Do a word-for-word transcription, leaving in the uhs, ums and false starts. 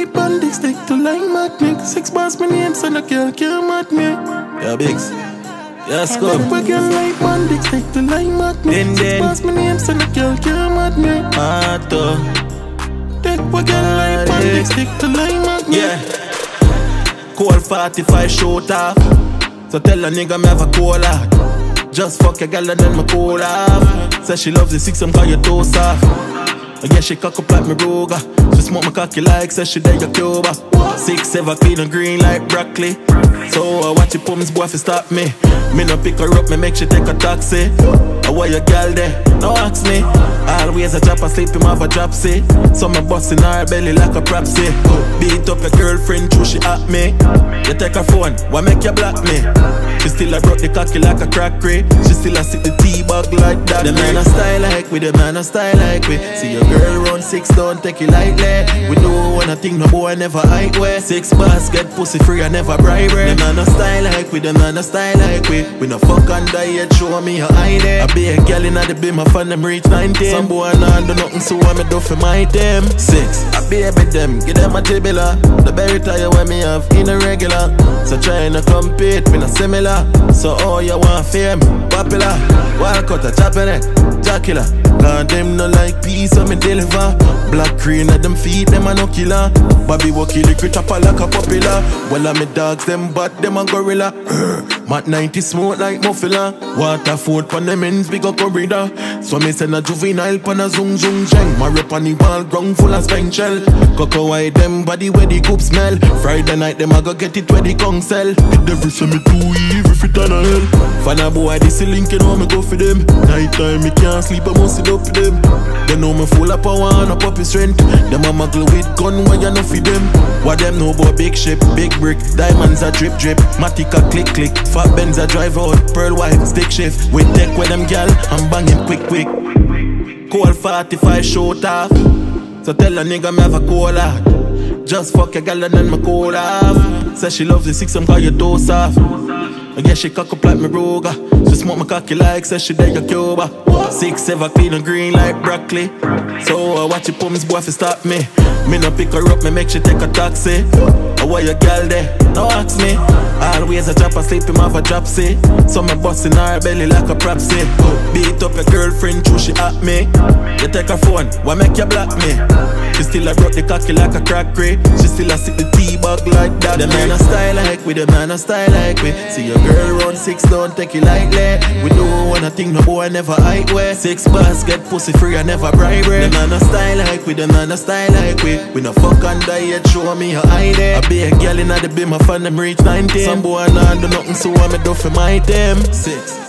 like bandit, stick to like magnet. Six bars my name, so no girl can't mad me. Yeah, Bigs. Yes, go. Take a girl like bandit, stick to like magnet. Six bars my name, so no girl can't mad me. Mato. Take a girl like bandit, stick to like magnet. Yeah. Cold forty-five shoot off. So tell a nigga me have a cola. Just fuck a girl and then me cool off. Say she loves the six, I'm call you too soft. I guess she cock up like me Ruger. She smoke my cocky like say she there your Cuba. Six, seven, clean and green like broccoli. So I watch it pumps boy fi stop me. Me no pick her up, me make she take a taxi. I want your girl there, no ask me. Always a drop asleep, him have a dropsy. So me bustin' her belly like a propsy. Beat up your girlfriend, true she at me. You take her phone, why make you block me? She still a broke the cocky like a crackery. She still a sit the T-bag like that. The man a style like we, the man a style like we. See your girl run six, don't take it lightly. We know when I think no boy never hide way. Six bars get pussy free, I never bribe her. The man a style like we, the man a style like we. We no fuck on diet, show me your eye there. I be a girl in the beam, I find them reach nineteen. Some boy nah do nothing, so I me do for my them. Six, I be a bit them, give them a tibula. The berry tire when me have in a regular. So trying to compete, me no similar. So all you want fame, popular. Wild cut a chopping it, Jackula. God them no like peace, so me deliver. Black green at them feet, them a no killer. Bobby walk kill the chopper like a popular. Well I me dogs, them but them a gorilla. Mat ninety smooth like muffler. Water food pon them ends, big up corridor. So me send a juvenile pon a zoom zoom jeng. My rep on the ball ground full of spank shell. Cocoa white them body where the coop smell. Friday night them a go get it where the kong sell. The devil say me too evil fit on a hell. Fan a boy this a link, you know me go for them. Night time me can't sleep, I must sit up for them. They know me full of power and up up his strength. Them a muggle with gun when you know for them. What them know about big ship, big brick. Diamonds a drip drip, Matic a click click. Fat Benz a drive out, pearl white stick shift. We take with them gal and bang him quick quick. Cold forty-five shoot off. So tell a nigga me have a cola. Just fuck a gal and then me cool off. Say she loves the six, I'm call you too soft. I guess she cock up like me Ruger. She smoke my cocky like say she there your Cuba. Six, seven, clean and green like broccoli. So I watch it pumps boy fi stop me. Me no pick her up, me make she take a taxi. I want your girl there, no ask me. Always a drop asleep, him have a dropsy. So me bustin' her belly like a propsy. Beat up your girlfriend, true she at me. You take her phone, why make you block me? She still a broke the cocky like a crackery. She still a sit the T-bag like that. The man a style like we, the man a style like we. See your girl run six, don't take it lightly. We don't wanna think no boy never hide way. Six bars get pussy free, I never bribe her. The man a style like we, the man a style like we. We no fuck on diet, show me your eye there. I be a girl in the beam, I find them reach nineteen. Some boy nah do nothing, so I me do for my them. Six.